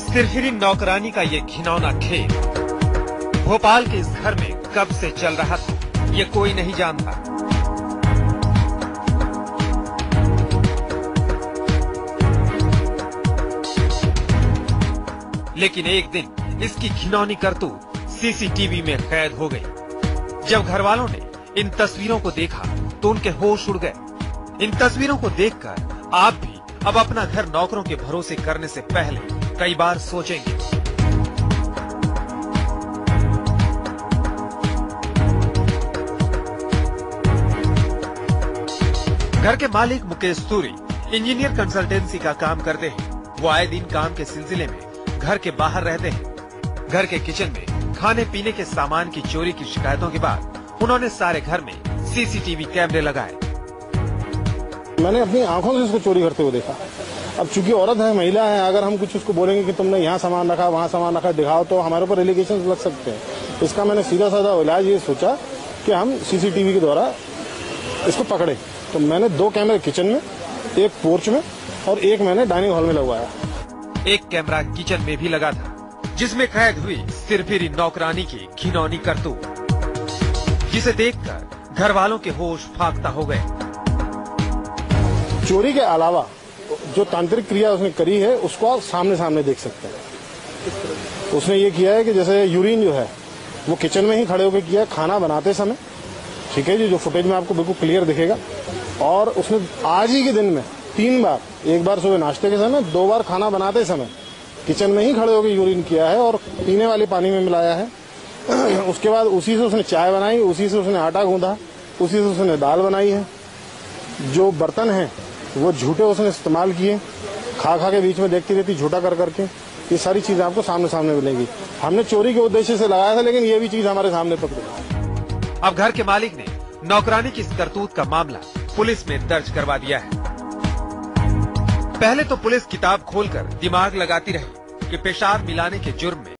सिरफिरी नौकरानी का ये घिनौना खेल भोपाल के इस घर में कब से चल रहा था, ये कोई नहीं जानता। लेकिन एक दिन इसकी घिनौनी करतूत सीसीटीवी में कैद हो गई। जब घर वालों ने इन तस्वीरों को देखा तो उनके होश उड़ गए। इन तस्वीरों को देखकर आप भी अब अपना घर नौकरों के भरोसे करने से पहले कई बार सोचेंगे। घर के मालिक मुकेश सूरी इंजीनियर कंसल्टेंसी का काम करते हैं। वो आए दिन काम के सिलसिले में घर के बाहर रहते हैं। घर के किचन में खाने पीने के सामान की चोरी की शिकायतों के बाद उन्होंने सारे घर में सीसीटीवी कैमरे लगाए। मैंने अपनी आंखों से उसको चोरी करते हुए देखा। अब चूंकि औरत है, महिला है, अगर हम कुछ उसको बोलेंगे कि तुमने यहाँ सामान रखा, वहाँ सामान रखा, दिखाओ, तो हमारे ऊपर एलिगेशन लग सकते हैं। इसका मैंने सीधा साधा इलाज ये सोचा कि हम सीसीटीवी के द्वारा इसको पकड़े। तो मैंने 2 कैमरे किचन में, एक पोर्च में और एक मैंने डाइनिंग हॉल में लगवाया। एक कैमरा किचन में भी लगा था, जिसमें कैद हुई सिरफिरी नौकरानी की घिनौनी करतूत, जिसे देखकर घर वालों के होश फाख्ता हो गए। चोरी के अलावा जो तांत्रिक क्रिया उसने करी है उसको आप सामने सामने देख सकते हैं। उसने ये किया है कि जैसे यूरिन जो है वो किचन में ही खड़े होकर किया, खाना बनाते समय, ठीक है जी, जो फुटेज में आपको बिल्कुल क्लियर दिखेगा। और उसने आज ही के दिन में 3 बार, एक बार सुबह नाश्ते के समय, 2 बार खाना बनाते समय किचन में ही खड़े होकर यूरिन किया है और पीने वाले पानी में मिलाया है। उसके बाद उसी से उसने चाय बनाई, उसी से उसने आटा गूंधा, उसी से उसने दाल बनाई है। जो बर्तन है वो झूठे उसने इस्तेमाल किए, खा के बीच में देखती रहती झूठा कर करके। ये सारी चीजें आपको सामने सामने मिलेंगी। हमने चोरी के उद्देश्य से लगाया था, लेकिन ये भी चीज हमारे सामने पकड़ी। अब घर के मालिक ने नौकरानी की इस करतूत का मामला पुलिस में दर्ज करवा दिया है। पहले तो पुलिस किताब खोलकर दिमाग लगाती रही कि पेशाब मिलाने के जुर्म में